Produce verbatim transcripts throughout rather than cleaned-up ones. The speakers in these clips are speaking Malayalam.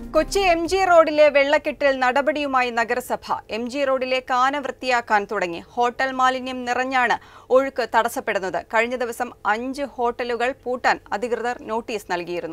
കൊച്ചി എം ജി റോഡിലെ വെള്ളക്കെട്ടിൽ നടപടിയുമായി നഗരസഭ. എം ജി റോഡിലെ കാന വൃത്തിയാക്കാൻ തുടങ്ങി. ഹോട്ടൽ മാലിന്യം നിറഞ്ഞാണ് ഒഴുക്ക് തടസ്സപ്പെടുന്നത്. കഴിഞ്ഞ ദിവസം അഞ്ച് ഹോട്ടലുകൾ പൂട്ടാൻ അധികൃതർ നോട്ടീസ് നൽകിയിരുന്നു.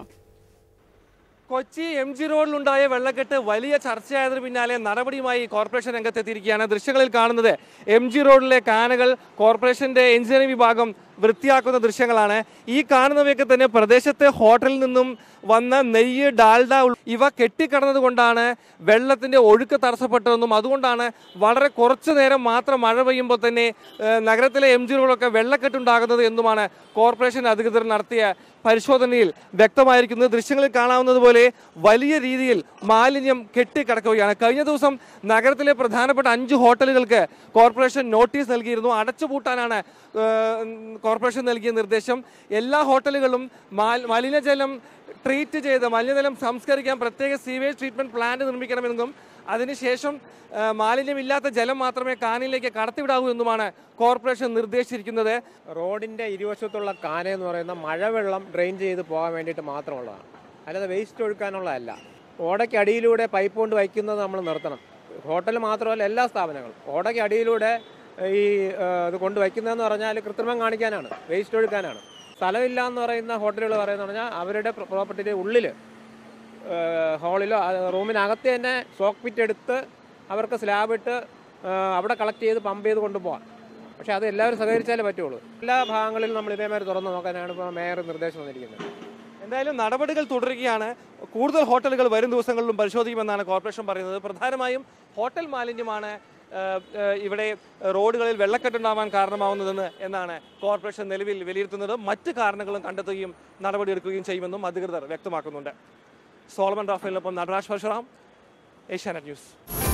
കൊച്ചി എം ജി റോഡിലുണ്ടായ വെള്ളക്കെട്ട് വലിയ ചർച്ചയായതിനു പിന്നാലെ നടപടിയുമായി കോർപ്പറേഷൻ രംഗത്തെത്തിയിരിക്കുകയാണ്. ദൃശ്യങ്ങളിൽ കാണുന്നത് എം ജി റോഡിലെ കാനകൾ കോർപ്പറേഷന്റെ എഞ്ചിനീയറിംഗ് വിഭാഗം വൃത്തിയാക്കുന്ന ദൃശ്യങ്ങളാണ്. ഈ കാണുന്നവയൊക്കെ തന്നെ പ്രദേശത്തെ ഹോട്ടലിൽ നിന്നും വന്ന നെയ്യ്, ഡാൽഡ ഇവ കെട്ടിക്കിടന്നത് കൊണ്ടാണ് വെള്ളത്തിൻ്റെ ഒഴുക്ക് തടസ്സപ്പെട്ടതെന്നും അതുകൊണ്ടാണ് വളരെ കുറച്ചു നേരം മാത്രം മഴ പെയ്യുമ്പോൾ തന്നെ നഗരത്തിലെ എം ജി റോഡൊക്കെ വെള്ളക്കെട്ടുണ്ടാകുന്നത് എന്നുമാണ് കോർപ്പറേഷൻ അധികൃതർ നടത്തിയ പരിശോധനയിൽ വ്യക്തമായിരിക്കുന്നത്. ദൃശ്യങ്ങളിൽ കാണാവുന്നത് പോലെ വലിയ രീതിയിൽ മാലിന്യം കെട്ടിക്കിടക്കുകയാണ്. കഴിഞ്ഞ ദിവസം നഗരത്തിലെ പ്രധാനപ്പെട്ട അഞ്ച് ഹോട്ടലുകൾക്ക് കോർപ്പറേഷൻ നോട്ടീസ് നൽകിയിരുന്നു. അടച്ചുപൂട്ടാനാണ് കോർപ്പറേഷൻ നൽകിയ നിർദ്ദേശം. എല്ലാ ഹോട്ടലുകളും മലിനജലം ട്രീറ്റ് ചെയ്ത് മലിനജലം സംസ്കരിക്കാൻ പ്രത്യേക സീവേജ് ട്രീറ്റ്മെൻറ്റ് പ്ലാന്റ് നിർമ്മിക്കണമെന്നും അതിനുശേഷം മാലിന്യമില്ലാത്ത ജലം മാത്രമേ കാനയിലേക്ക് കടത്തിവിടാവൂ എന്നുമാണ് കോർപ്പറേഷൻ നിർദ്ദേശിച്ചിരിക്കുന്നത്. റോഡിൻ്റെ ഇരുവശത്തുള്ള കാന എന്ന് പറയുന്ന മഴവെള്ളം ഡ്രെയിൻ ചെയ്ത് പോകാൻ വേണ്ടിയിട്ട് മാത്രമുള്ളതാണ്, അല്ലാതെ വേസ്റ്റ് ഒഴുക്കാനുള്ളതല്ല. ഓടയ്ക്ക് അടിയിലൂടെ പൈപ്പ് കൊണ്ട് വയ്ക്കുന്നത് നമ്മൾ നിർത്തണം. ഹോട്ടൽ മാത്രമല്ല, എല്ലാ സ്ഥാപനങ്ങളും ഓടയ്ക്ക് അടിയിലൂടെ ഈ ഇത് കൊണ്ട് വയ്ക്കുന്നതെന്ന് പറഞ്ഞാൽ കൃത്രിമം കാണിക്കാനാണ്, വേസ്റ്റ് ഒഴുക്കാനാണ്. സ്ഥലമില്ല എന്ന് പറയുന്ന ഹോട്ടലുകൾ പറയുന്നത് പറഞ്ഞാൽ അവരുടെ പ്രോപ്പർട്ടിയുടെ ഉള്ളിൽ ഹാളിലോ റൂമിനകത്ത് തന്നെ സോക്ക് പിറ്റ് എടുത്ത് അവർക്ക് സ്ലാബ് ഇട്ട് അവിടെ കളക്ട് ചെയ്ത് പമ്പ് ചെയ്ത് കൊണ്ടുപോകാം. പക്ഷേ അത് എല്ലാവരും സഹകരിച്ചാലേ പറ്റുള്ളൂ. എല്ലാ ഭാഗങ്ങളിലും നമ്മൾ ഇതേമാതിരി തുറന്നു നോക്കാനാണ് ഇപ്പോൾ മേയർ നിർദ്ദേശം വന്നിരിക്കുന്നത്. എന്തായാലും നടപടികൾ തുടരുകയാണ്. കൂടുതൽ ഹോട്ടലുകൾ വരും ദിവസങ്ങളിലും പരിശോധിക്കുമെന്നാണ് കോർപ്പറേഷൻ പറയുന്നത്. പ്രധാനമായും ഹോട്ടൽ മാലിന്യമാണ് ഇവിടെ റോഡുകളിൽ വെള്ളക്കെട്ടുണ്ടാവാൻ കാരണമാവുന്നതെന്ന് എന്നാണ് കോർപ്പറേഷൻ നിലവിൽ വിലയിരുത്തുന്നത്. മറ്റ് കാരണങ്ങളും കണ്ടെത്തുകയും നടപടിയെടുക്കുകയും ചെയ്യുമെന്നും അധികൃതർ വ്യക്തമാക്കുന്നുണ്ട്. സോളമൻ റാഫേലിനൊപ്പം നടരാജ് പരശുറാം, ഏഷ്യാനെറ്റ് ന്യൂസ്.